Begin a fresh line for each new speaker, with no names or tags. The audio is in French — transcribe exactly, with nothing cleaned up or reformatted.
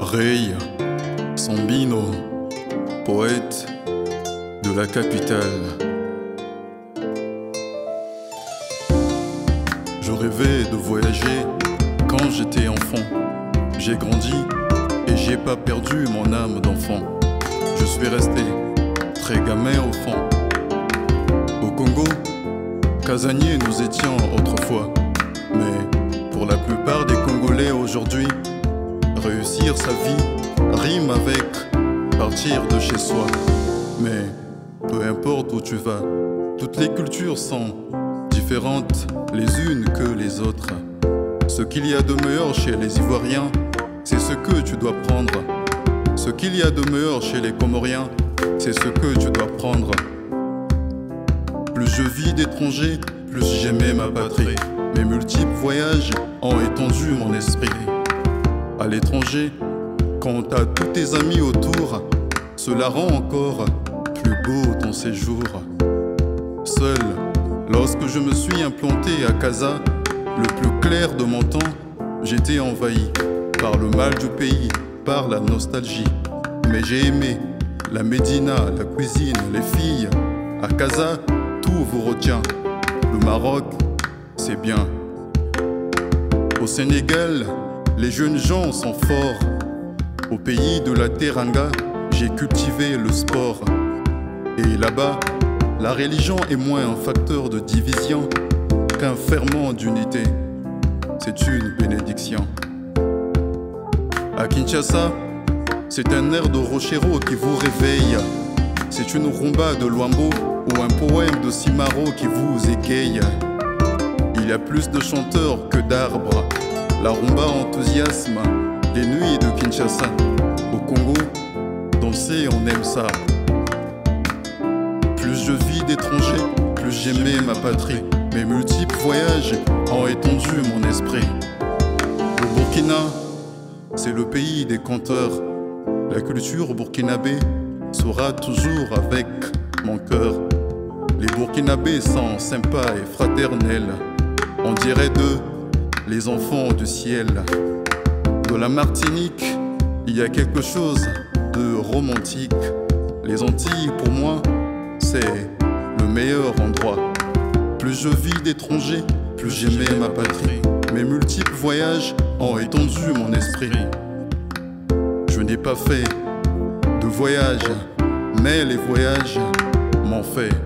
Ray Sambino, poète de la capitale. Je rêvais de voyager quand j'étais enfant. J'ai grandi et j'ai pas perdu mon âme d'enfant. Je suis resté très gamin au fond. Au Congo, casaniers nous étions autrefois. Mais pour la plupart des Congolais aujourd'hui, réussir sa vie rime avec partir de chez soi. Mais peu importe où tu vas, toutes les cultures sont différentes les unes que les autres. Ce qu'il y a de meilleur chez les Ivoiriens, c'est ce que tu dois prendre. Ce qu'il y a de meilleur chez les Comoriens, c'est ce que tu dois prendre. Plus je vis d'étrangers, plus j'aimais ma patrie. Mes multiples voyages ont étendu mon esprit. À l'étranger, quand t'as tous tes amis autour, cela rend encore plus beau ton séjour. Seul, lorsque je me suis implanté à Casa, le plus clair de mon temps, j'étais envahi par le mal du pays, par la nostalgie. Mais j'ai aimé la médina, la cuisine, les filles. À Casa, tout vous retient. Le Maroc, c'est bien. Au Sénégal, les jeunes gens sont forts. Au pays de la Teranga, j'ai cultivé le sport. Et là-bas, la religion est moins un facteur de division qu'un ferment d'unité. C'est une bénédiction. À Kinshasa, c'est un air de Rochero qui vous réveille. C'est une rumba de Luambo ou un poème de Simaro qui vous égaye. Il y a plus de chanteurs que d'arbres. La rumba enthousiasme les nuits de Kinshasa. Au Congo, danser on aime ça. Plus je vis d'étrangers, plus j'aimais ma patrie. Mes multiples voyages ont étendu mon esprit. Le Burkina, c'est le pays des conteurs. La culture burkinabé sera toujours avec mon cœur. Les Burkinabés sont sympas et fraternels. On dirait d'eux les enfants du ciel. De la Martinique, il y a quelque chose de romantique. Les Antilles, pour moi, c'est le meilleur endroit. Plus je vis d'étrangers, plus j'aimais ma patrie. Mes multiples voyages ont étendu mon esprit. Je n'ai pas fait de voyage, mais les voyages m'ont fait